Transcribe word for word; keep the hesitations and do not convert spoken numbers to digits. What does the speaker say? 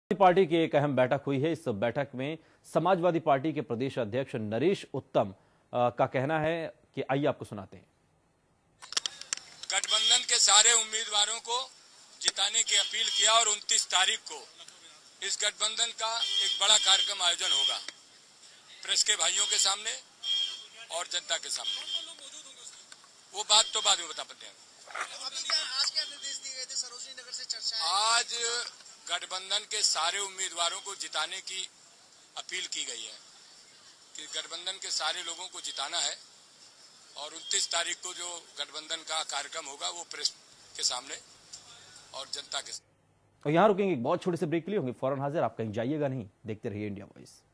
Party की एक अहम बैठक हुई है। इस बैठक में समाजवादी पार्टी के प्रदेश अध्यक्ष नरेश उत्तम का कहना है कि आइए आपको सुनाते हैं। गठबंधन के सारे उम्मीदवारों को जिताने की अपील किया और उनतीस तारीख को इस गठबंधन का एक बड़ा कार्यक्रम आयोजन होगा, प्रेस के भाइयों के सामने और जनता के सामने। वो बात तो बाद में बता पाते हैं। आज क्या निर्देश दिए गए थे? सरोजनी नगर से चर्चा आज गठबंधन के सारे उम्मीदवारों को जिताने की अपील की गई है कि गठबंधन के सारे लोगों को जिताना है और उनतीस तारीख को जो गठबंधन का कार्यक्रम होगा वो प्रेस के सामने और जनता के सामने। और यहाँ रुकेंगे, एक बहुत छोटे से ब्रेक के लिए होंगे फौरन हाजिर। आप कहीं जाइएगा नहीं, देखते रहिए इंडिया वॉइस।